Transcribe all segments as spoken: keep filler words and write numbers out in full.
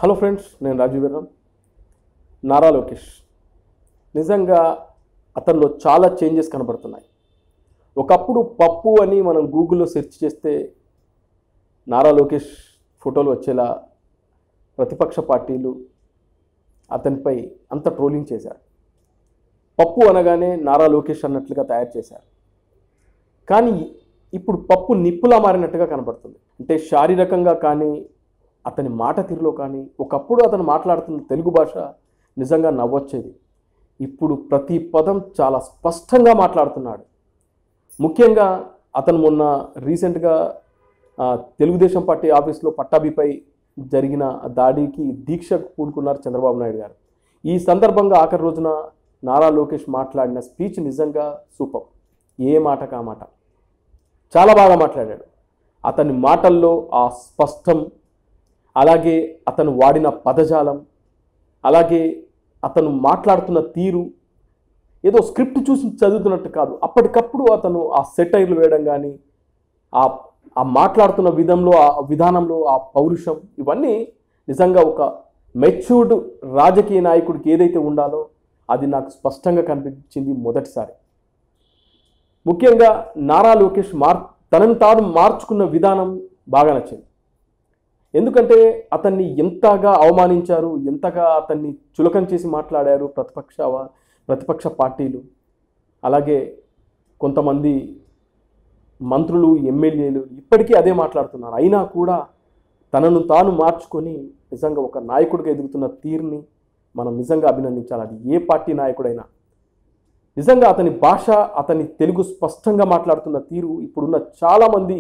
Hello friends, నేను రాజీవ్ వీర్రామ్. నారా లోకేష్ నిజంగా అతనిలో చాలా చేంజెస్ కనబడుతున్నాయి. ఒకప్పుడు పప్పు అని మనం గూగుల్లో సెర్చ్ చేస్తే నారా లోకేష్ ఫోటోలు వచ్చేలా ప్రతిపక్ష పార్టీలు అతనిపై అంత ట్రోలింగ్ చేశారు. పప్పు అనగానే నారా లోకేష్ అన్నట్లుగా తయారు చేశారు. కానీ ఇప్పుడు పప్పు నిప్పులా మారినట్టుగా కనబడుతుంది. అంటే శారీరకంగా కానీ అతని మాట తీరులో కానీ ఒకప్పుడు అతను మాట్లాడుతున్న తెలుగు భాష నిజంగా నవ్వొచ్చేది. ఇప్పుడు ప్రతి పదం చాలా స్పష్టంగా మాట్లాడుతున్నాడు. ముఖ్యంగా అతను మొన్న రీసెంట్గా తెలుగుదేశం పార్టీ ఆఫీస్లో పట్టాభిపై జరిగిన దాడికి దీక్షకు పూనుకున్నారు చంద్రబాబు నాయుడు గారు. ఈ సందర్భంగా ఆఖరి రోజున నారా లోకేష్ మాట్లాడిన స్పీచ్ నిజంగా సూపర్. ఏ మాట కా మాట చాలా బాగా మాట్లాడాడు. అతని మాటల్లో ఆ స్పష్టం, అలాగే అతను వాడిన పదజాలం, అలాగే అతను మాట్లాడుతున్న తీరు ఏదో స్క్రిప్ట్ చూసి చదువుతున్నట్టు కాదు. అప్పటికప్పుడు అతను ఆ సెటైర్లు వేయడం కానీ, ఆ ఆ మాట్లాడుతున్న విధంలో, ఆ విధానంలో ఆ పౌరుషం, ఇవన్నీ నిజంగా ఒక మెచ్యూర్డ్ రాజకీయ నాయకుడికి ఏదైతే ఉండాలో అది నాకు స్పష్టంగా కనిపించింది మొదటిసారి. ముఖ్యంగా నారా లోకేష్ మార్ తనను తాను మార్చుకున్న విధానం బాగా నచ్చింది. ఎందుకంటే అతన్ని ఎంతగా అవమానించారు, ఎంతగా అతన్ని చులకన చేసి మాట్లాడారు ప్రతిపక్ష ప్రతిపక్ష పార్టీలు, అలాగే కొంతమంది మంత్రులు, ఎమ్మెల్యేలు ఇప్పటికీ అదే మాట్లాడుతున్నారు. అయినా కూడా తనను తాను మార్చుకొని నిజంగా ఒక నాయకుడిగా ఎదుగుతున్న తీరుని మనం నిజంగా అభినందించాలి. అది ఏ పార్టీ నాయకుడైనా. నిజంగా అతని భాష, అతని తెలుగు స్పష్టంగా మాట్లాడుతున్న తీరు ఇప్పుడున్న చాలామంది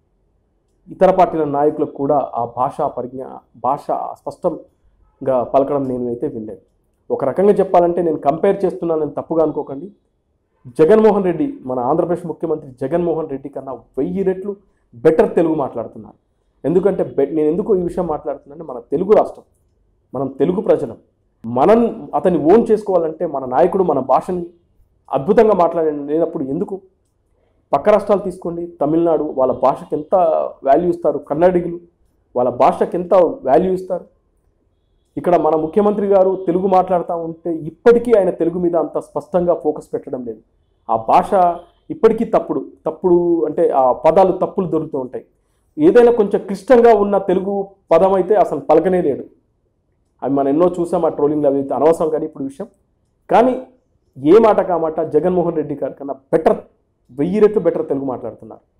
ఇతర పార్టీల నాయకులకు కూడా ఆ భాష పరిజ్ఞా భాష స్పష్టంగా పలకడం నేను అయితే వినలేదు. ఒక రకంగా చెప్పాలంటే నేను కంపేర్ చేస్తున్నానని తప్పుగా అనుకోకండి. జగన్మోహన్ రెడ్డి, మన ఆంధ్రప్రదేశ్ ముఖ్యమంత్రి జగన్మోహన్ రెడ్డి కన్నా వెయ్యి రెట్లు బెటర్ తెలుగు మాట్లాడుతున్నారు. ఎందుకంటే నేను ఎందుకు ఈ విషయం మాట్లాడుతున్నానంటే మన తెలుగు రాష్ట్రం, మనం తెలుగు ప్రజలం, మనం అతన్ని ఓన్ చేసుకోవాలంటే మన నాయకుడు మన భాషని అద్భుతంగా మాట్లాడినప్పుడు ఎందుకు? పక్క రాష్ట్రాలు తీసుకోండి, తమిళనాడు, వాళ్ళ భాషకి ఎంత వాల్యూ ఇస్తారు, కన్నడిగులు వాళ్ళ భాషకి ఎంత వాల్యూ ఇస్తారు. ఇక్కడ మన ముఖ్యమంత్రి గారు తెలుగు మాట్లాడుతూ ఉంటే ఇప్పటికీ ఆయన తెలుగు మీద అంత స్పష్టంగా ఫోకస్ పెట్టడం లేదు. ఆ భాష ఇప్పటికీ తప్పుడు తప్పుడు అంటే ఆ పదాలు తప్పులు దొరుకుతూ ఉంటాయి. ఏదైనా కొంచెం క్లిష్టంగా ఉన్న తెలుగు పదం అయితే అసలు పలకనే లేడు. అవి మనం ఎన్నో చూసాం, ఆ ట్రోలింగ్లు అవి అనవసరం. కానీ ఇప్పుడు విషయం కానీ ఏ మాట కా మాట జగన్మోహన్ రెడ్డి గారి కన్నా బెటర్, వెయ్యి రెట్లు బెటర్ తెలుగు మాట్లాడుతున్నారు.